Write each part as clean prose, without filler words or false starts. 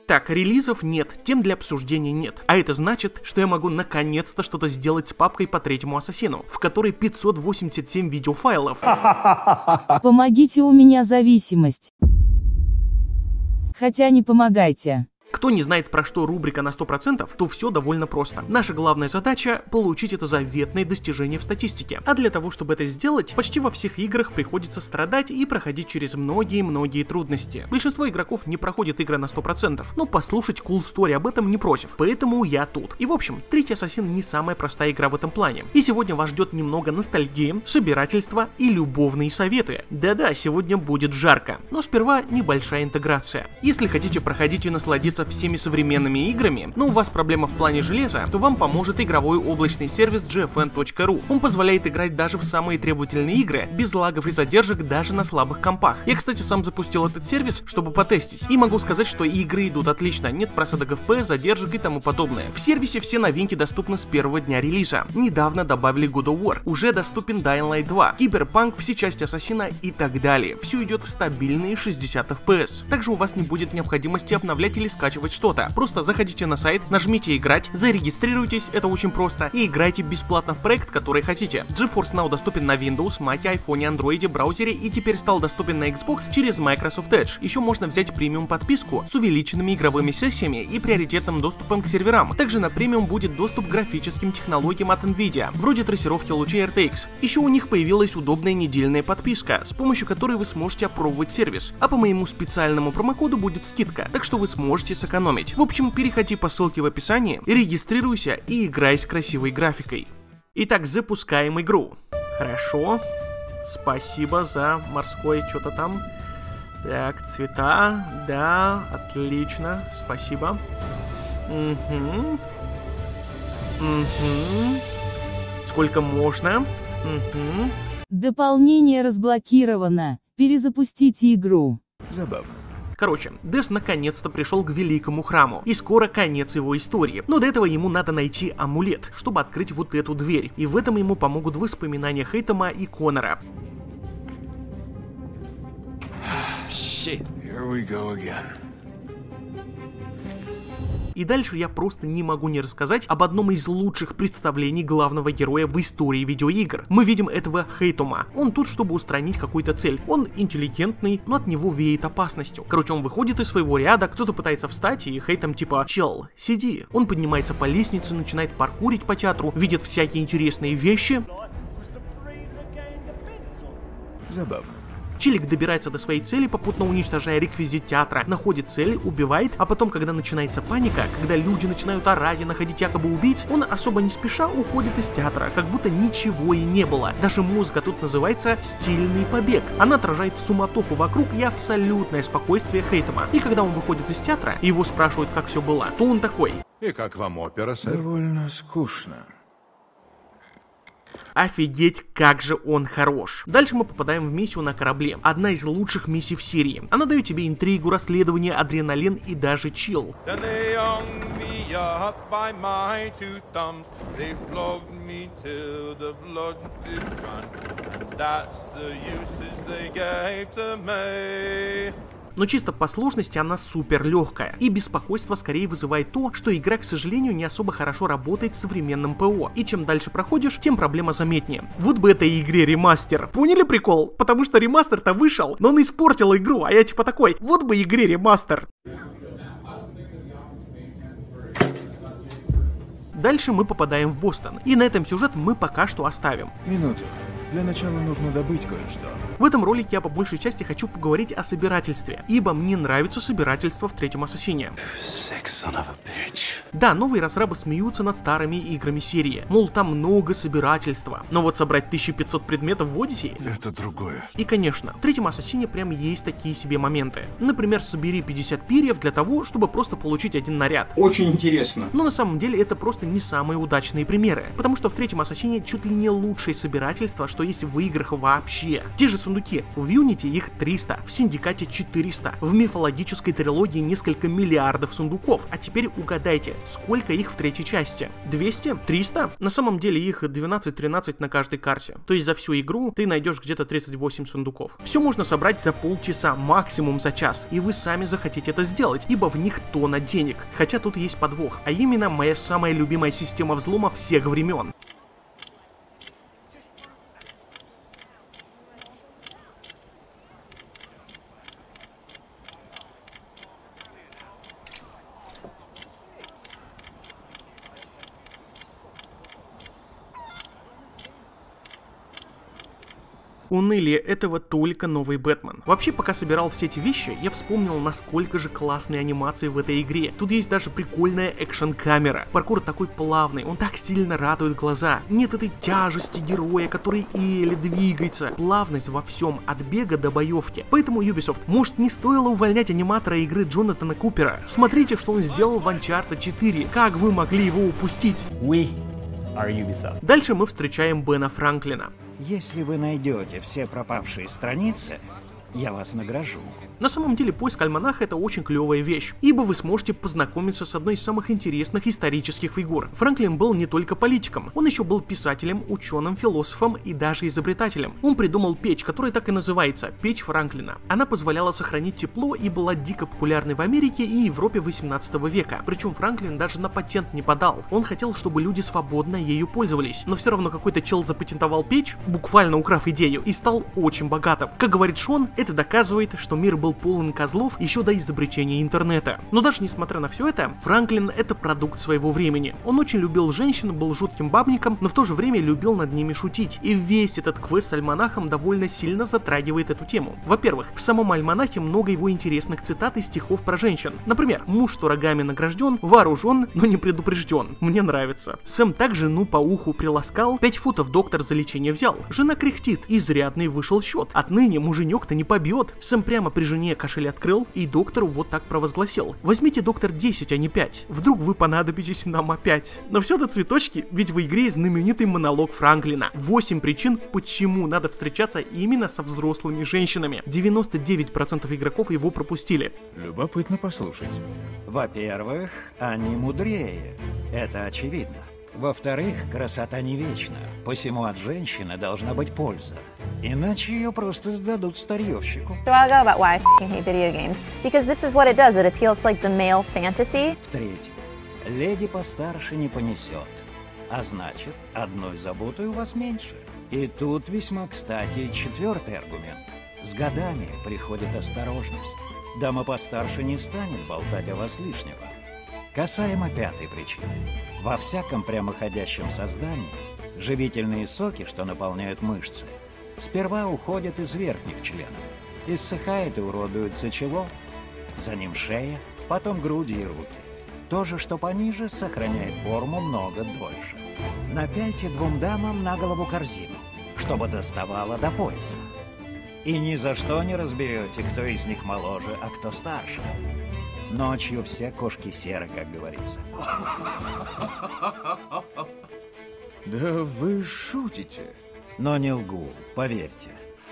Так, релизов нет, тем для обсуждения нет. А это значит, что я могу наконец-то что-то сделать с папкой по третьему Ассасину, в которой 587 видеофайлов. Помогите, у меня зависимость. Хотя не помогайте. Кто не знает, про что рубрика на 100%, то все довольно просто. Наша главная задача — получить это заветное достижение в статистике. А для того, чтобы это сделать, почти во всех играх приходится страдать и проходить через многие-многие трудности. Большинство игроков не проходит игры на 100%, но послушать cool story об этом не против, поэтому я тут. И в общем, третий Ассасин не самая простая игра в этом плане. И сегодня вас ждет немного ностальгии, собирательства и любовные советы. Да-да, сегодня будет жарко. Но сперва небольшая интеграция. Если хотите проходить и насладиться всеми современными играми, но у вас проблема в плане железа, то вам поможет игровой облачный сервис gfn.ru. Он позволяет играть даже в самые требовательные игры, без лагов и задержек даже на слабых компах. Я, кстати, сам запустил этот сервис, чтобы потестить, и могу сказать, что игры идут отлично, нет просадок FPS, задержек и тому подобное. В сервисе все новинки доступны с первого дня релиза. Недавно добавили God of War, уже доступен Dying Light 2, Cyberpunk, все части Ассасина и так далее. Все идет в стабильные 60 FPS. Также у вас не будет необходимости обновлять или скачивать что-то. Просто заходите на сайт, нажмите играть, зарегистрируйтесь, это очень просто, и играйте бесплатно в проект, который хотите. GeForce Now доступен на Windows, Mac, iPhone, Android, браузере и теперь стал доступен на Xbox через Microsoft Edge. Еще можно взять премиум подписку с увеличенными игровыми сессиями и приоритетным доступом к серверам. Также на премиум будет доступ к графическим технологиям от Nvidia, вроде трассировки лучей RTX. Еще у них появилась удобная недельная подписка, с помощью которой вы сможете опробовать сервис, а по моему специальному промокоду будет скидка, так что вы сможете сэкономить. В общем, переходи по ссылке в описании, регистрируйся и играй с красивой графикой. Итак, запускаем игру. Хорошо. Спасибо за морское что-то там. Так, цвета. Да, отлично. Спасибо. Угу. Угу. Сколько можно? Угу. Дополнение разблокировано. Перезапустите игру. Забавно. Короче, Дэс наконец-то пришел к великому храму, и скоро конец его истории. Но до этого ему надо найти амулет, чтобы открыть вот эту дверь, и в этом ему помогут воспоминания Хейтома и Коннора. Here we go again. И дальше я просто не могу не рассказать об одном из лучших представлений главного героя в истории видеоигр. Мы видим этого Хейтома. Он тут, чтобы устранить какую-то цель. Он интеллигентный, но от него веет опасностью. Короче, он выходит из своего ряда, кто-то пытается встать, и Хейтом типа: «Чел, сиди». Он поднимается по лестнице, начинает паркурить по театру, видит всякие интересные вещи. Забавно. Челик добирается до своей цели, попутно уничтожая реквизит театра, находит цель, убивает, а потом, когда начинается паника, когда люди начинают орать и находить якобы убийц, он особо не спеша уходит из театра, как будто ничего и не было. Даже музыка тут называется «Стильный побег». Она отражает суматоху вокруг и абсолютное спокойствие Хейтома. И когда он выходит из театра, и его спрашивают, как все было, то он такой: И как вам опера, сэр? Довольно скучно. Офигеть, как же он хорош. Дальше мы попадаем в миссию на корабле. Одна из лучших миссий в серии. Она дает тебе интригу, расследование, адреналин и даже чил. Но чисто по сложности она супер легкая. И беспокойство скорее вызывает то, что игра, к сожалению, не особо хорошо работает в современном ПО. И чем дальше проходишь, тем проблема заметнее. Вот бы этой игре ремастер. Поняли прикол? Потому что ремастер-то вышел, но он испортил игру, а я типа такой: вот бы игре ремастер. Дальше мы попадаем в Бостон. И на этом сюжет мы пока что оставим. Минуту. Для начала нужно добыть кое-что. В этом ролике я по большей части хочу поговорить о собирательстве, ибо мне нравится собирательство в третьем Ассасине. Да, новые разрабы смеются над старыми играми серии, мол, там много собирательства. Но вот собрать 1500 предметов в Одиссее — Это другое. И конечно, в третьем Ассасине прям есть такие себе моменты. Например, собери 50 перьев для того, чтобы просто получить один наряд. Очень интересно. Но на самом деле это просто не самые удачные примеры, потому что в третьем Ассасине чуть ли не лучшее собирательство, что есть в играх вообще. Те же сундуки, в Unity их 300, в Синдикате 400, в мифологической трилогии несколько миллиардов сундуков. А теперь угадайте, сколько их в третьей части? 200? 300? На самом деле их 12-13 на каждой карте. То есть за всю игру ты найдешь где-то 38 сундуков. Все можно собрать за полчаса, максимум за час, и вы сами захотите это сделать, ибо в них тонна денег. Хотя тут есть подвох, а именно моя самая любимая система взлома всех времен. Унылие этого только новый Бэтмен. Вообще, пока собирал все эти вещи, я вспомнил, насколько же классные анимации в этой игре. Тут есть даже прикольная экшн-камера. Паркур такой плавный, он так сильно радует глаза. Нет этой тяжести героя, который еле двигается. Плавность во всем, от бега до боевки. Поэтому Ubisoft, может, не стоило увольнять аниматора игры Джонатана Купера? Смотрите, что он сделал в Uncharted 4. Как вы могли его упустить? Дальше мы встречаем Бена Франклина. Если вы найдете все пропавшие страницы, я вас награжу. На самом деле, поиск альманаха — это очень клевая вещь, ибо вы сможете познакомиться с одной из самых интересных исторических фигур. Франклин был не только политиком, он еще был писателем, ученым, философом и даже изобретателем. Он придумал печь, которая так и называется — печь Франклина. Она позволяла сохранить тепло и была дико популярной в Америке и Европе 18 века. Причем Франклин даже на патент не подал. Он хотел, чтобы люди свободно ею пользовались. Но все равно какой-то чел запатентовал печь, буквально украв идею, и стал очень богатым. Как говорит Шон, это доказывает, что мир был полон козлов еще до изобретения интернета. Но даже несмотря на все это, Франклин — это продукт своего времени. Он очень любил женщин, был жутким бабником, но в то же время любил над ними шутить. И весь этот квест с альманахом довольно сильно затрагивает эту тему. Во-первых, в самом альманахе много его интересных цитат и стихов про женщин. Например, муж, что рогами награжден, вооружен, но не предупрежден. Мне нравится. Сэм также жену по уху приласкал, 5 футов доктор за лечение взял. Жена кряхтит, изрядный вышел счет. Отныне муженек-то не побьет. Сэм прямо при жене кошель открыл и доктору вот так провозгласил: возьмите, доктор, 10, а не 5. Вдруг вы понадобитесь нам опять. Но все это цветочки, ведь в игре знаменитый монолог Франклина. 8 причин, почему надо встречаться именно со взрослыми женщинами. 99% игроков его пропустили. Любопытно послушать. Во-первых, они мудрее. Это очевидно. Во-вторых, красота не вечна, посему от женщины должна быть польза. Иначе ее просто сдадут старьевщику. So I'll go about why I hate video games. Because this is what it does. It appeals to like the male fantasy. В-третьих, леди постарше не понесет. А значит, одной заботой у вас меньше. И тут весьма кстати четвертый аргумент. С годами приходит осторожность. Дама постарше не станет болтать о вас лишнего. Касаемо пятой причины. Во всяком прямоходящем создании живительные соки, что наполняют мышцы, сперва уходят из верхних членов. Иссыхает и уродуется чело, за ним шея, потом груди и руки. То же, что пониже, сохраняет форму много дольше. Напяльте 2 дамам на голову корзину, чтобы доставало до пояса. И ни за что не разберете, кто из них моложе, а кто старше. Ночью все кошки серы, как говорится. Да вы шутите. Но не лгу, поверьте.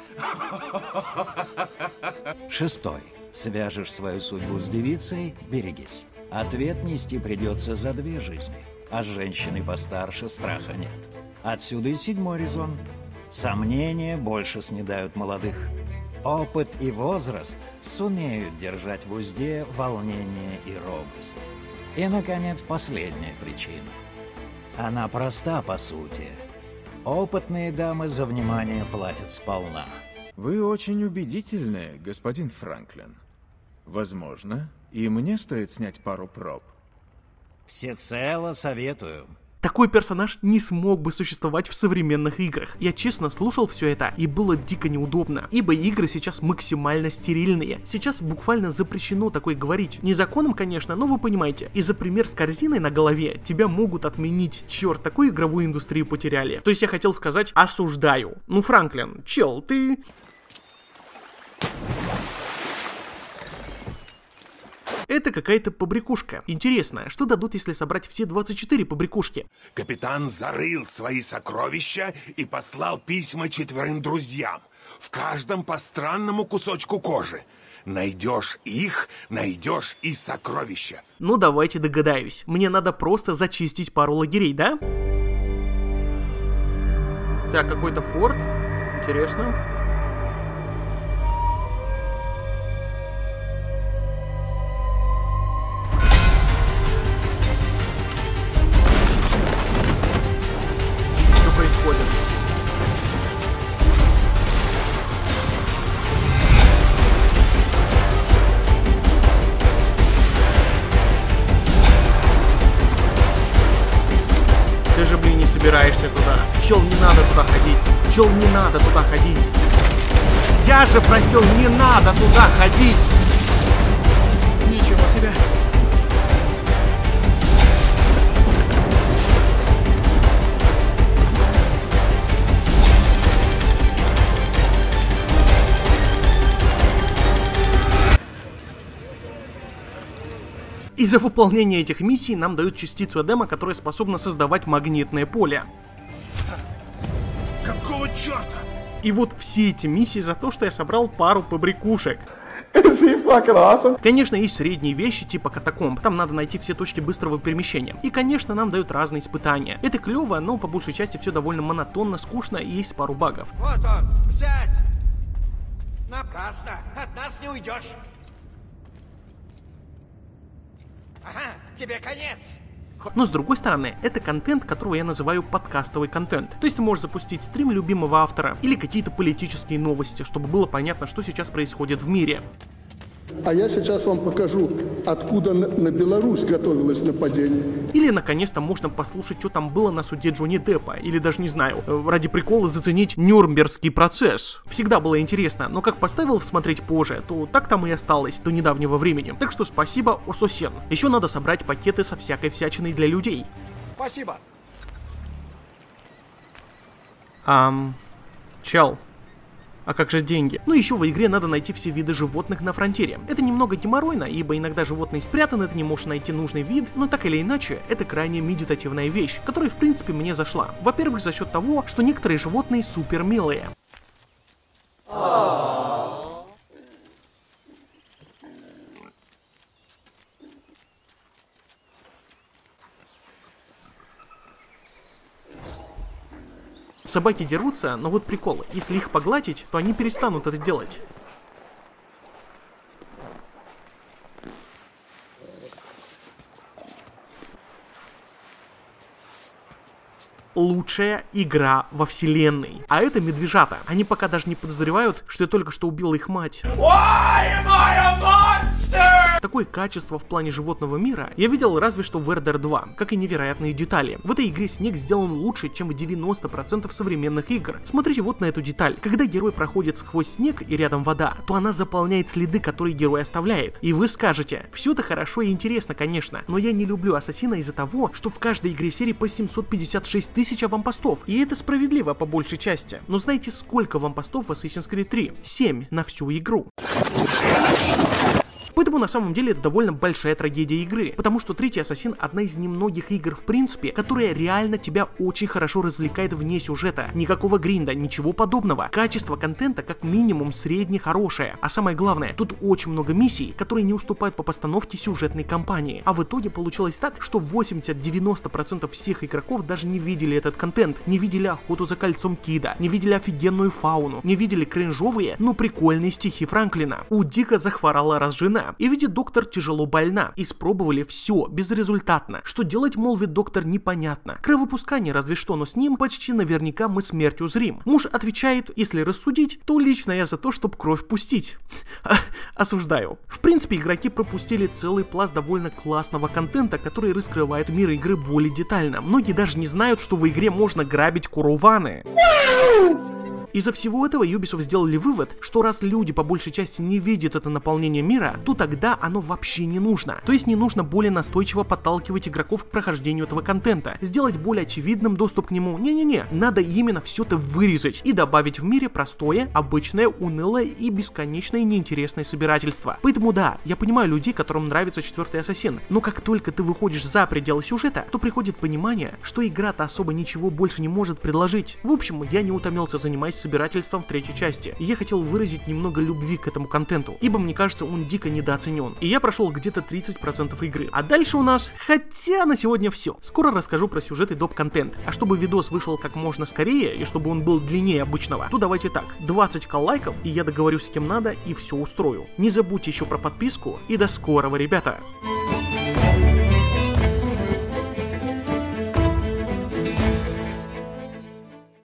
6. Свяжешь свою судьбу с девицей — берегись. Ответ нести придется за 2 жизни, а с женщиной постарше страха нет. Отсюда и 7-й резон. Сомнения больше снедают молодых. Опыт и возраст сумеют держать в узде волнение и робость. И, наконец, последняя причина. Она проста по сути. Опытные дамы за внимание платят сполна. Вы очень убедительны, господин Франклин. Возможно, и мне стоит снять пару проб. Всецело советую. Такой персонаж не смог бы существовать в современных играх. Я честно слушал все это, и было дико неудобно, ибо игры сейчас максимально стерильные. Сейчас буквально запрещено такое говорить. Не законом, конечно, но вы понимаете. И за пример с корзиной на голове тебя могут отменить. Черт, такую игровую индустрию потеряли. То есть я хотел сказать: осуждаю. Ну, Франклин, чел, ты... Это какая-то побрякушка. Интересно, что дадут, если собрать все 24 побрякушки? Капитан зарыл свои сокровища и послал письма 4 друзьям. В каждом по странному кусочку кожи. Найдешь их, найдешь и сокровища. Ну давайте догадаюсь. Мне надо просто зачистить пару лагерей, да? Так, какой-то форт. Интересно. Что происходит? Ты же, блин, не собираешься туда. Чел, не надо туда ходить. Чел, не надо туда ходить. Я же просил, не надо туда ходить. Ничего себе. Из-за выполнения этих миссий нам дают частицу Эдема, которая способна создавать магнитное поле. Какого черта? И вот все эти миссии за то, что я собрал пару побрякушек. Конечно, есть средние вещи типа катакомб, там надо найти все точки быстрого перемещения. И, конечно, нам дают разные испытания. Это клево, но по большей части все довольно монотонно, скучно и есть пару багов. Вот он, взять! Напрасно, от нас не уйдешь. Ага, тебе конец. Но с другой стороны, это контент, которого я называю подкастовый контент. То есть ты можешь запустить стрим любимого автора или какие-то политические новости, чтобы было понятно, что сейчас происходит в мире. А я сейчас вам покажу, откуда на Беларусь готовилось нападение. Или, наконец-то, можно послушать, что там было на суде Джонни Деппа. Или даже, не знаю, ради прикола заценить Нюрнбергский процесс. Всегда было интересно, но как поставил смотреть позже, то так там и осталось до недавнего времени. Так что спасибо, Ососен. Еще надо собрать пакеты со всякой всячиной для людей. Спасибо. Чел. А как же деньги? Ну еще в игре надо найти все виды животных на фронтире. Это немного геморройно, ибо иногда животные спрятаны, ты не можешь найти нужный вид, но так или иначе, это крайне медитативная вещь, которая в принципе мне зашла. Во-первых, за счет того, что некоторые животные супер милые. Собаки дерутся, но вот прикол, если их погладить, то они перестанут это делать. Лучшая игра во вселенной. А это медвежата. Они пока даже не подозревают, что я только что убил их мать. Такое качество в плане животного мира я видел разве что в RDR 2, как и невероятные детали. В этой игре снег сделан лучше, чем в 90% современных игр. Смотрите вот на эту деталь. Когда герой проходит сквозь снег и рядом вода, то она заполняет следы, которые герой оставляет. И вы скажете, все это хорошо и интересно, конечно, но я не люблю Ассасина из-за того, что в каждой игре серии по 756 тысяч аванпостов. И это справедливо по большей части. Но знаете, сколько аванпостов в Assassin's Creed 3? 7 на всю игру. Поэтому на самом деле это довольно большая трагедия игры, потому что третий Ассасин одна из немногих игр в принципе, которая реально тебя очень хорошо развлекает вне сюжета. Никакого гринда, ничего подобного. Качество контента как минимум средне хорошее. А самое главное, тут очень много миссий, которые не уступают по постановке сюжетной кампании. А в итоге получилось так, что 80-90% всех игроков даже не видели этот контент, не видели охоту за кольцом Кида, не видели офигенную фауну, не видели кринжовые, но прикольные стихи Франклина. У Дика захворала раз жена. И видит доктор тяжело больна. Испробовали все, безрезультатно. Что делать, мол, ведь доктор непонятно. Кровопускание разве что, но с ним почти наверняка мы смерть узрим. Муж отвечает, если рассудить, то лично я за то, чтобы кровь пустить. Осуждаю. В принципе, игроки пропустили целый пласт довольно классного контента, который раскрывает мир игры более детально. Многие даже не знают, что в игре можно грабить курованы. Из-за всего этого Ubisoft сделали вывод, что раз люди по большей части не видят это наполнение мира, то тогда оно вообще не нужно. То есть не нужно более настойчиво подталкивать игроков к прохождению этого контента, сделать более очевидным доступ к нему. Не-не-не, надо именно все это вырезать и добавить в мире простое, обычное, унылое и бесконечное неинтересное собирательство. Поэтому да, я понимаю людей, которым нравится 4-й Ассасин, но как только ты выходишь за пределы сюжета, то приходит понимание, что игра-то особо ничего больше не может предложить. В общем, я не утомился, занимаясь собирательством в 3-й части, и я хотел выразить немного любви к этому контенту, ибо мне кажется, он дико недооценен. И я прошел где-то 30% игры. А дальше у нас, хотя на сегодня все. Скоро расскажу про сюжет и доп-контент. А чтобы видос вышел как можно скорее, и чтобы он был длиннее обычного, то давайте так, 20к лайков, и я договорюсь с кем надо, и все устрою. Не забудьте еще про подписку, и до скорого, ребята!